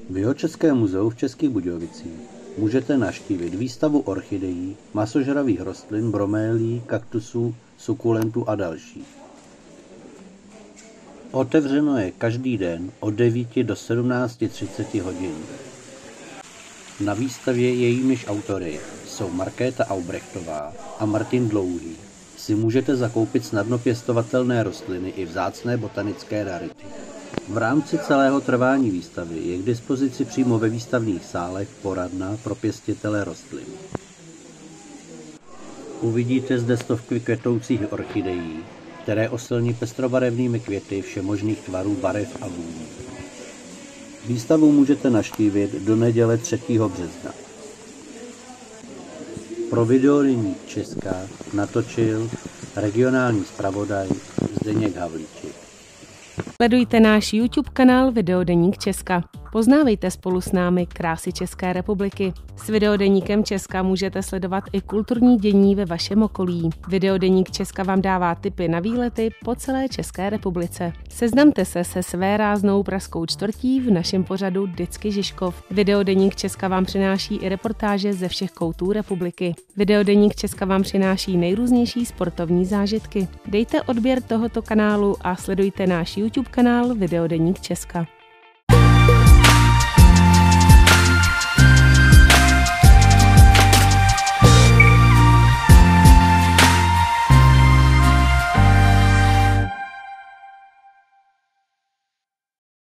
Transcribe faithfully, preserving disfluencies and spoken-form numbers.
V Jihočeském muzeu v Českých Budějovicích můžete navštívit výstavu orchidejí, masožravých rostlin, bromélií, kaktusů, sukulentů a dalších. Otevřeno je každý den od devíti do sedmnácti třiceti hodin. Na výstavě, jejímiž autory jsou Markéta Aubrechtová a Martin Dlouhý, si můžete zakoupit snadno pěstovatelné rostliny i vzácné botanické rarity. V rámci celého trvání výstavy je k dispozici přímo ve výstavních sálech poradna pro pěstitele rostlin. Uvidíte zde stovky kvetoucích orchidejí, které oslní pestrobarevnými květy všemožných tvarů, barev a vůní. Výstavu můžete navštívit do neděle třetího března. Pro Videodeník Česka natočil regionální zpravodaj Zdeněk Havlíček. Sledujte náš YouTube kanál Videodeník Česka. Poznávejte spolu s námi krásy České republiky. S Videodeníkem Česka můžete sledovat i kulturní dění ve vašem okolí. Videodeník Česka vám dává tipy na výlety po celé České republice. Seznamte se se své ráznou pražskou čtvrtí v našem pořadu Dycky Žižkov. Videodeník Česka vám přináší i reportáže ze všech koutů republiky. Videodeník Česka vám přináší nejrůznější sportovní zážitky. Dejte odběr tohoto kanálu a sledujte náš YouTube kanál Videodeník Česka.